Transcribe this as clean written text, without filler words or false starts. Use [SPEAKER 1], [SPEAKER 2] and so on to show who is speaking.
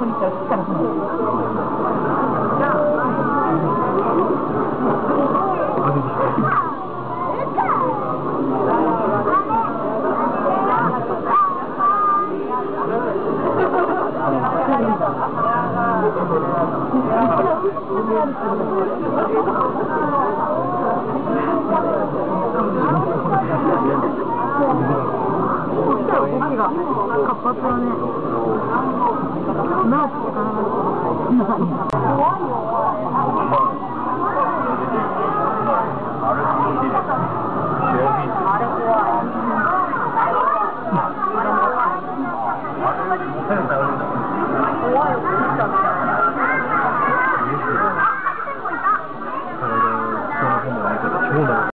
[SPEAKER 1] こに来たらすっからする。動きが活発だね。なあ、怖いよ。